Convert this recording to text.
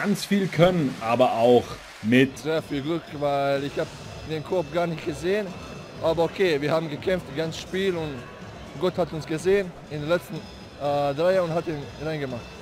ganz viel Können, aber auch mit sehr viel Glück, weil ich habe den Korb gar nicht gesehen. Aber okay, wir haben gekämpft das ganze Spiel und Gott hat uns gesehen in den letzten Dreier und hat ihn reingemacht.